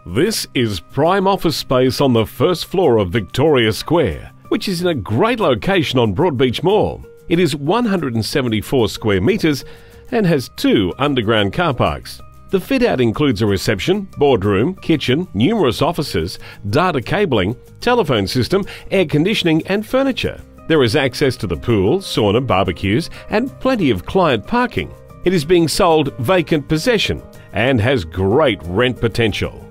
This is prime office space on the first floor of Victoria Square, which is in a great location on Broadbeach Mall. It is 174 square metres and has 2 underground car parks. The fit-out includes a reception, boardroom, kitchen, numerous offices, data cabling, telephone system, air conditioning and furniture. There is access to the pool, sauna, barbecues and plenty of client parking. It is being sold vacant possession and has great rent potential.